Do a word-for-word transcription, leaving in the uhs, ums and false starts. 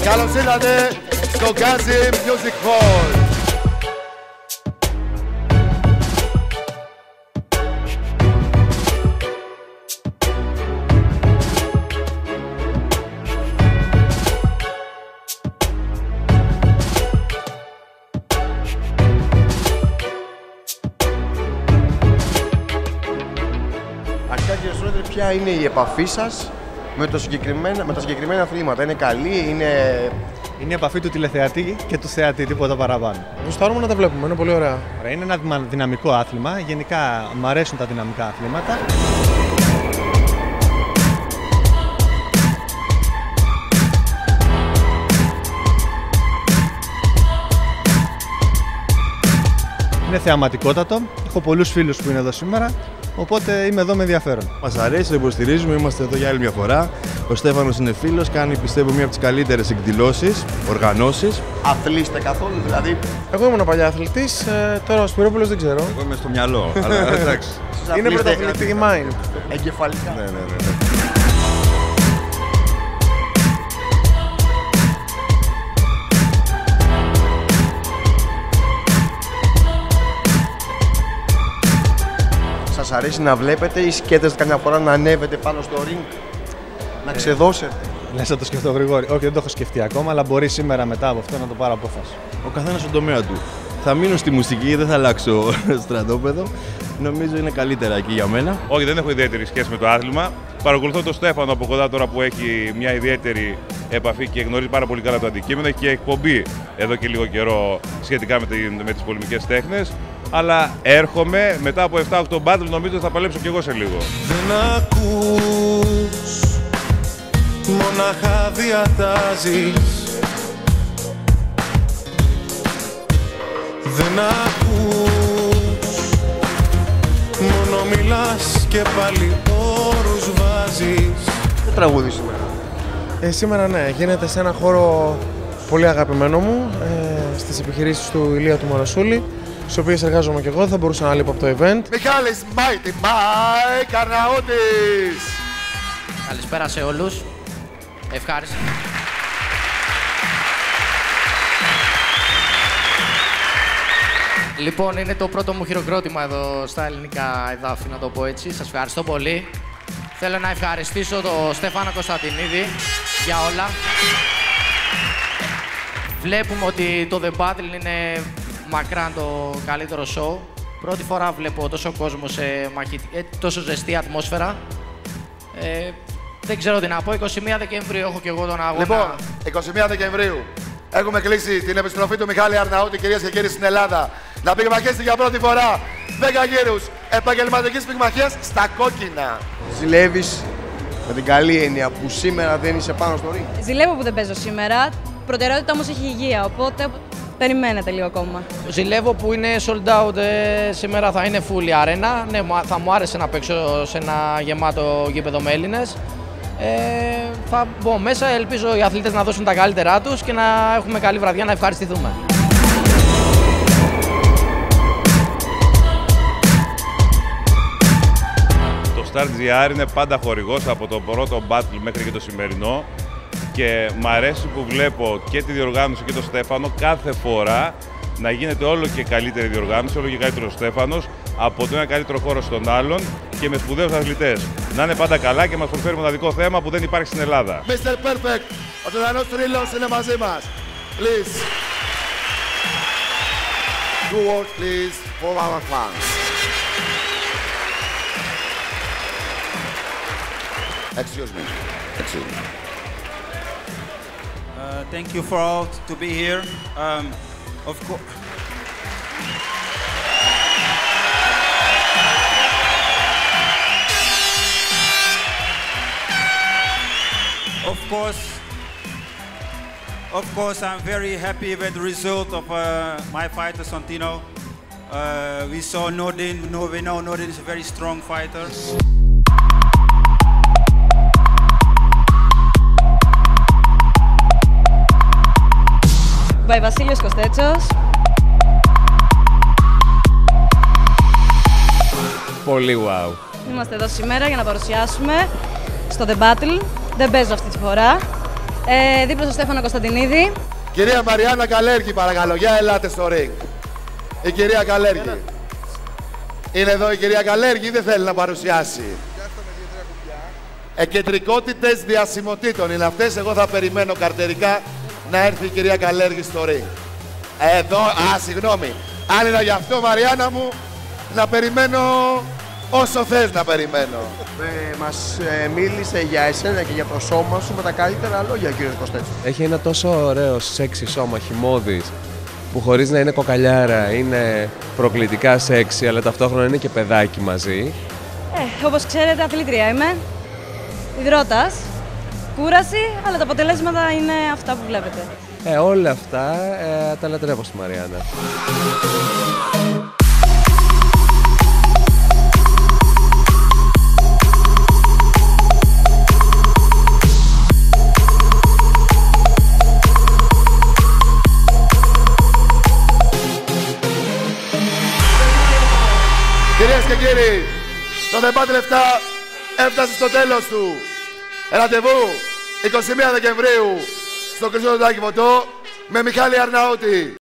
Καλώς ήρθατε στο Gazi Music Hall. Αρχικά, κύριε Σρόντερ, ποια είναι η επαφή σας με, το συγκεκριμένα, με τα συγκεκριμένα αθλήματα? Είναι καλή, είναι... Είναι η επαφή του τηλεθεατή και του θεατή, τίποτα παραπάνω. Γουστάρουμε να τα βλέπουμε, είναι πολύ ωραία. Είναι ένα δυναμικό άθλημα, γενικά μου αρέσουν τα δυναμικά αθλήματα. Είναι θεαματικότατο, έχω πολλούς φίλους που είναι εδώ σήμερα, οπότε είμαι εδώ με ενδιαφέρον. Μας αρέσει, το υποστηρίζουμε, είμαστε εδώ για άλλη μια φορά. Ο Στέφανος είναι φίλος, κάνει πιστεύω μία από τις καλύτερες εκδηλώσεις, οργανώσεις. Αθλείστε καθόλου, δηλαδή? Εγώ ήμουν παλιά αθλητής, ε, τώρα ο Σπυρόπουλος δεν ξέρω. Εγώ είμαι στο μυαλό, αλλά εντάξει. Είναι πρωταθλητική mind. Εγκεφαλικά. Ναι, ναι, ναι. Σας αρέσει να βλέπετε ή σκέφτεστε καμιά φορά να ανέβετε πάνω στο ring, να ξεδώσετε? Λες να το σκεφτώ γρήγορα. Όχι, δεν το έχω σκεφτεί ακόμα, αλλά μπορεί σήμερα μετά από αυτό να το πάρω απόφαση. Ο καθένας στον τομέα του. Θα μείνω στη μουσική, δεν θα αλλάξω στρατόπεδο. Νομίζω είναι καλύτερα εκεί για μένα. Όχι, δεν έχω ιδιαίτερη σχέση με το άθλημα. Παρακολουθώ τον Στέφανο από κοντά τώρα που έχει μια ιδιαίτερη επαφή και γνωρίζει πάρα πολύ καλά το αντικείμενο. Έχει και εκπομπή εδώ και λίγο καιρό σχετικά με, την, με τις πολεμικές τέχνες. Αλλά έρχομαι μετά από επτά οκτώ battle, νομίζω θα παλέψω κι εγώ σε λίγο. Δεν ακούς, μονάχα διατάζεις. Δεν ακούς, μόνο μιλάς και πάλι όρους βάζεις. Τι τραγούδι σήμερα? Ε, σήμερα ναι, γίνεται σε ένα χώρο πολύ αγαπημένο μου, ε, στις επιχειρήσεις του Ηλία του Μορασούλη, στις οποίες εργάζομαι και εγώ, δεν θα μπορούσα να λείπω από το event. Μιχάλης Mighty Mike Αρναούτης. Καλησπέρα σε όλους. Ευχάριστο. Λοιπόν, είναι το πρώτο μου χειροκρότημα εδώ στα ελληνικά εδάφη, να το πω έτσι. Σας ευχαριστώ πολύ. Θέλω να ευχαριστήσω τον Στέφανο Κωνσταντινίδη για όλα. Βλέπουμε ότι το The Battle είναι μακράν το καλύτερο show. Πρώτη φορά βλέπω τόσο κόσμο σε μαχητική, τόσο ζεστή ατμόσφαιρα. Ε, δεν ξέρω τι να πω. είκοσι μία Δεκεμβρίου έχω και εγώ τον αγώνα. Λοιπόν, είκοσι μία Δεκεμβρίου έχουμε κλείσει την επιστροφή του Μιχάλη Αρναούτη, κυρίες και κύριοι, στην Ελλάδα. Να πυγμαχίσει για πρώτη φορά δέκα γύρους επαγγελματικής πυγμαχίας στα κόκκινα. Ζηλεύεις, με την καλή έννοια, που σήμερα δεν είσαι πάνω στο ring? Ζηλεύω που δεν παίζω σήμερα. Προτεραιότητα όμως έχει υγεία, οπότε περιμένετε λίγο ακόμα. Ζηλεύω που είναι sold out, ε, σήμερα θα είναι full η αρένα. Ναι, θα μου άρεσε να παίξω σε ένα γεμάτο γήπεδο με Έλληνες. Ε, θα μπω μέσα, ελπίζω οι αθλητές να δώσουν τα καλύτερά τους και να έχουμε καλή βραδιά, να ευχαριστηθούμε. Το Star τζι αρ είναι πάντα χορηγός από το πρώτο battle μέχρι και το σημερινό και μ' αρέσει που βλέπω και τη διοργάνωση και τον Στέφανο κάθε φορά να γίνεται όλο και καλύτερη διοργάνωση, όλο και καλύτερο Στέφανος, από το ένα καλύτερο χώρο στον άλλον και με σπουδαίους αθλητές. Να είναι πάντα καλά και μας προσφέρει μοναδικό θέμα που δεν υπάρχει στην Ελλάδα. μίστερ Perfect, ο Ζωντανός Τρίλος είναι μαζί μας. Please. Do work, please, for our fans. Excuse me. Excuse me. Uh, thank you for all to be here. Um, of course. Of course, of course, I'm very happy with the result of uh, my fighter Santino. Uh, we saw Nordin. No, we know Nordin is a very strong fighter. By Βασίλειος Κωστέτσος. Πολύ wow. Είμαστε εδώ σήμερα για να παρουσιάσουμε στο The Battle. Δεν παίζω αυτή τη φορά. Ε, δίπλα στο Στέφανο Κωνσταντινίδη. Κυρία Μαριάννα Καλέργη, παρακαλώ, για ελάτε στο ring. Η κυρία Καλέργη. Είναι εδώ η κυρία Καλέργη ή δεν θέλει να παρουσιάσει? Εκεντρικότητες διασημοτήτων είναι αυτές. Εγώ θα περιμένω καρτερικά να έρθει η κυρία Καλέργη στο ring. Εδώ, α, συγγνώμη. Αν είναι γι' αυτό, Μαριάννα μου, να περιμένω όσο θες να περιμένω. Ε, μας ε, μίλησε για εσένα και για το σώμα σου με τα καλύτερα λόγια, κύριε Κωστέτσου. Έχει ένα τόσο ωραίο σεξι σώμα, χυμώδης, που χωρίς να είναι κοκαλιάρα είναι προκλητικά σεξι, αλλά ταυτόχρονα είναι και παιδάκι μαζί. Ε, όπως ξέρετε, αθλήτρια είμαι. Ιδρώτας. Κούραση, αλλά τα αποτελέσματα είναι αυτά που βλέπετε. Ε, όλα αυτά ε, τα λατρεύω στη Μαριάννα. Κυρίες και κύριοι, το The Battle εφτά έφτασε στο τέλος του. Ραντεβού εικοστή πρώτη Δεκεμβρίου στο Κρυσό Δοντάκι Φωτό με Μιχάλη Αρναούτη.